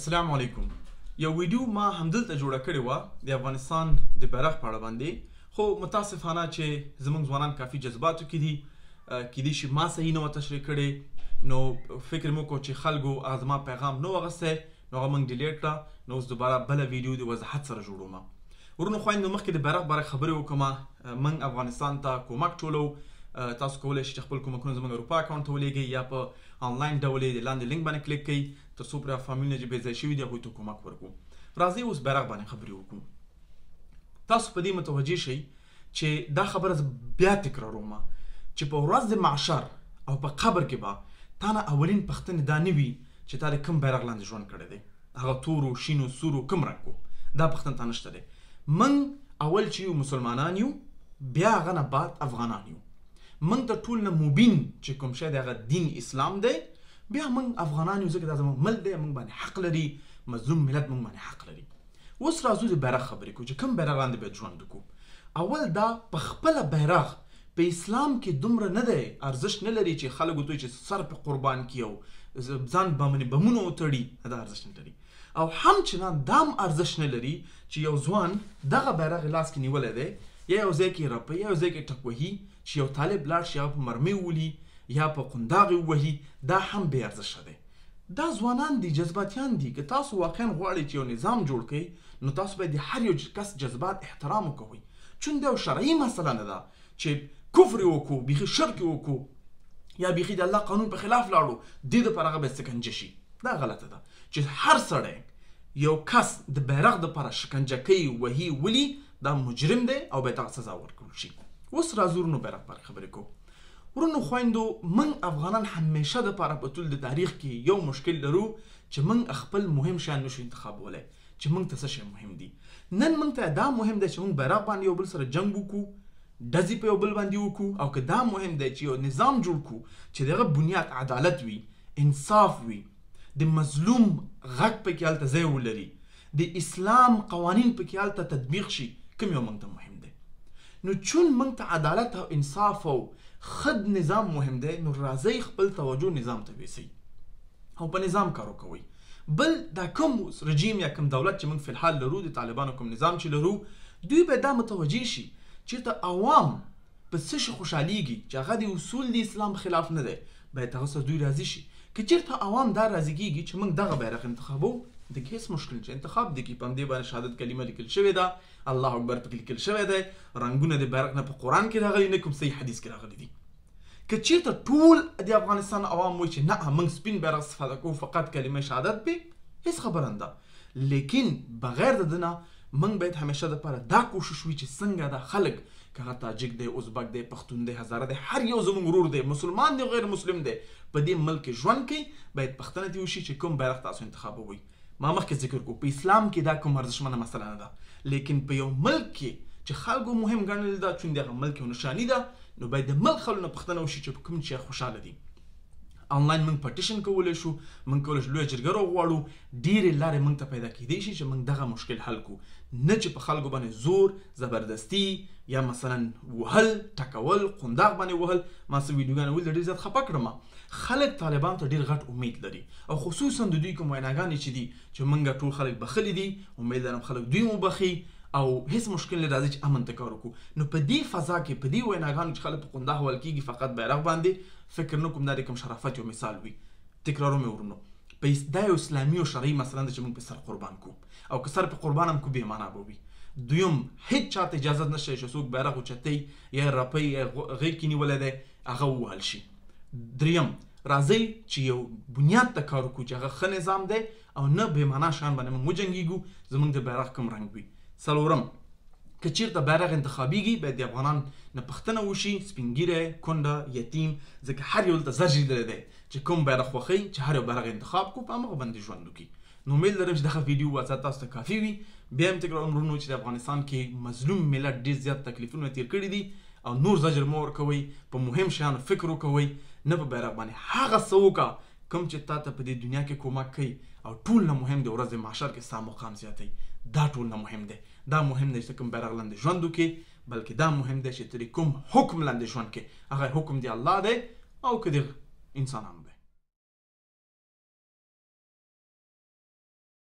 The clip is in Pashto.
السلام علیکم. یو ویډیو ما همدلته جوړه کړې وه د افغانستان د بیرغ په اړه باندې، خو متاسفانه چې زموږ ځوانان کافي جذباتو کې دي، کیدای شي ما صحیح نه وه تشریح کړې، نو فکر مو وکړو چې خلکو هغه زما پیغام نه و اخیستی، نو هغه موږ ډیلیټ کړه. نو اوس دوباره بله ویډیو د وضاحت سره جوړوم. ورونو خویندو، مخکې د بیرغ باره خبرې وکړم. موږ افغانستان ته کومک ټولو. تاسو کولی شئ چې خپل کومکونه زموږ اروپا اکاونټ ته ولېږئ، یا په آنلاین ډول یې د لاندې لینک باندې کلیک کړئ، تر څو پرې فامیلونه چې بې ځای شوي دي هغوی ته کومک ورکړو. راځئ اوس بیرغ باندې خبرې وکړو. تاسو په دې متوجه شئ چې دا خبره زه بیا تکراروم چې په ورځ د معشر او په قبر کې به تا نه اولین پوښتنې دا نه وي چې تا د کوم بیرغ لاندې ژوند کړی دی، هغه تورو شینو سورو کوم رنګ و، دا پوښتنه تا نشته دی. موږ اول چې یو مسلمانان یو، بیا هغه نه بعد افغانان یو. موږ د ټول نه مبین چې کوم شی دی هغه دین اسلام دی، بیا موږ افغانان یو ځکه دا زموږ ملک دی، موږ باندې حق لري، مظلوم ملت موږ باندې حق لري. اوس راځو د بیرغ خبرې کوو چې کوم بیرغ لاندې باید ژوند وکړو. اول دا په خپله بیرغ په اسلام کې دومره نه دی، ارزښت نه لري چې خلک ورته چې سر په قربان کړي او ځان باندې بمونه وتړي، دا ارزښت نه لري. او همچنان دا هم ارزښت نه لري چې یو ځوان دغه بیرغ لاس کې نیولی دی، یا یو ځای کې رپي، یا یو ځای کې ټک وهي، چې یو طالب لاړ شي هغه په مرمۍ وولي یا په قنداغ ووهي، دا هم بې ارزښته دی. دا ځوانان دي، جذباتیان دي. که تاسو واقعا غواړئ چې یو نظام جوړ کړئ، نو تاسو باید د هر یو کس جذبات احترام وکوئ. چون دا یو شرعي مسله نه ده چې کفر وکړو، بیخي شرک وکړو، یا بیخي د الله قانون په خلاف لاړو، دې دپاره هغه باید سکنجه شي. دا غلطه ده چې هر سړی یو کس د بیرغ دپاره شکنجه کوي، وهي، ولي، دا مجرم دی او باید هغه سزا ورکړل شي. اوس راځو ورونو بیرغ باره خبرې کوو. ورونو خویندو، موږ افغانان همیشه دپاره په ټول د تاریخ کې یو مشکل لرو چې موږ خپل مهم شیان نشو انتخابولی، چې موږ ته څه شی مهم دي. نن موږ ته دا مهم دی چې موږ بیرغ باندې یو بل سره جنګ وکړو، ډزې په یو بل باندې وکړو، او که دا مهم دی چې یو نظام جوړ کړو چې دغه بنیاد عدالت وي، انصاف وي، د مظلوم غږ پکې هلته ځای ولري، د اسلام قوانین پکې هلته تطبیق شي، کوم یو موږ ته مهم دی. نو چون موږ ته عدالت او انصاف او خد نظام مهم دی، نو راځئ خپل توجه نظام ته ویسئ او په نظام کار وکوئ. بل دا کوم رژیم یا کوم دولت چې موږ فی الحال لرو، د طالبانو کوم نظام چې لرو، دوی باید دا متوجه شي چې ته عوام په څه شي خوشحالیږي چې هغه د اصول د اسلام خلاف نه دی، باید هغه سره دوی راضي شي. که چېرته عوام دا راضي کېږي چې موږ دغه بیرغ انتخابو، د کې هېڅ مشکل نشته، انتخاب دی کې په همدې باندې شهادت کلمه لیکل شوې ده، الله اکبر پکې لیکل شوی دی، رنګونه د بیرغ نه په قرآن کې راغلي، نه کوم صحیح حدیث کې راغلي دي. که چېرته ټول د افغانستان عوام وایي چې نه موږ سپین بیرغ استفاده کوو، فقط کلمه شهادت پې، هېڅ خبره نه ده. لیکن بغیر د ده نه موږ باید همیشه دپاره دا کوشش وي چې څنګه دا خلک، که هغه تاجک دی، ازبک دی، پښتون دی، هزاره دی، هر یو زموږ ورور دی، مسلمان دی، غیر مسلم دی، په دې ملک کې ژوند کوي، باید پوښتنه دې وشي چې کوم بیرغ تاسو انتخابوئ. ما مخکې ذکر کوو په اسلام کې دا کوم ارزښتمنه مسله نه ده، لیکن په یو ملک کې چې خلکو مهم ګڼل ده، چون د هغه ملک یو نښاني ده، نو باید د ملک خلکو نه پوښتنه وشي چې په کوم شی خوشحاله دي. آنلاین موږ پټیشن کولی شو، موږ کولی شو لویه جرګه راوغواړو، ډېرې لارې موږ ته پیدا کیدی شي چې موږ دغه مشکل حل کړو، نه چې په خلکو باندې زور، زبردستي، یا مثلا وهل، ټکول، قنداق باندې وهل. ما څه ویډیوګانې ولید ډېر زیات خفه کړم. خلک طالبان ته ډېر غټ امید لري، او خصوصا د دوی کوم ویناګانې چې دي چې موږ ټول خلک بخلي دي، امید لرم خلک دوی مو بخي او هیڅ مشکل نه راځي چې امن ته کار وکړو. نو په دې فضا کې، په دې ویناګانو چې خلک په قنداق وهل کېږي فقط بیرغ باندې، فکر نه کوم دا د کوم شرافت یو مثال وي. تکراروم یې ورونو، دا یو اسلامي او شرعي مسله ده چې موږ په سر قربان کړو، او که سر په قربان هم کړو بې معنا به وي. دویم، هېڅ چاته اجازه نشته چې څوک بیرغ اوچتوي یا رپی یا غیږ کې نیولی دی هغه ووهل شي. دریم، راځئ چې یو بنیاد ته کار وکړو چې هغه ښه نظام دی، او نه بې معنا شیان باندې موږ وجنګېږو، زموږ د بیرغ کوم رنګ وي. څلورم، که چېرته بیرغ انتخابېږي، باید د افغانان نه پوښتنه وشي، سپین ږیری، کونډه، یتیم، ځکه هر یو دلته زر لیدلی دی چې کوم بیرغ خوښوي، چې هر یو بیرغ انتخاب کړو، په همغه باندې ژوند وکړي. نو امید لرم چې دغه ویډیو وضاحت تاسو ته کافي وي. بیا هم تکراروم ورونو چې د افغانستان کې مظلوم ملت ډېر زیات تکلیفونه تیر کړي دي، او نور زجر مه ورکوئ، په مهم شیانو فکر وکوئ، نه په بیرغ باندې. هغه څه وکړه کوم چې تا ته په دې دنیا کې کومک کوي، او ټول نه مهم دی ورځ محشر کې ستا مقام زیاتوي. دا ټول نه مهم دی. دا مهم دی چې کوم بیرغ لاندې ژوند وکړي، بلکې دا مهم دی چې ته د کوم حکم لاندې ژوند کوې، هغه حکم دی الله دی او که د انسانانو.